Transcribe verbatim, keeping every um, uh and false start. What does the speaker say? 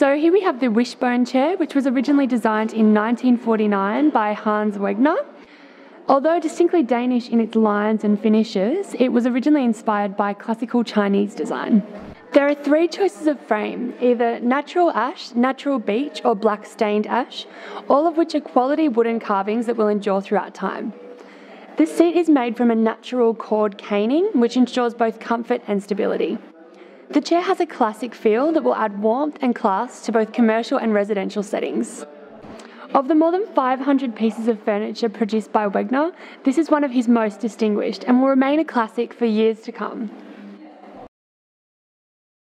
So here we have the Wishbone Chair, which was originally designed in nineteen forty-nine by Hans Wegner. Although distinctly Danish in its lines and finishes, it was originally inspired by classical Chinese design. There are three choices of frame, either natural ash, natural beech, or black stained ash, all of which are quality wooden carvings that will endure throughout time. This seat is made from a natural cord caning, which ensures both comfort and stability. The chair has a classic feel that will add warmth and class to both commercial and residential settings. Of the more than five hundred pieces of furniture produced by Wegner, this is one of his most distinguished and will remain a classic for years to come.